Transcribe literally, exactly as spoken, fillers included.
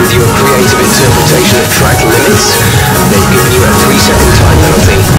with your creative interpretation of track limits, they've given you a three second time penalty.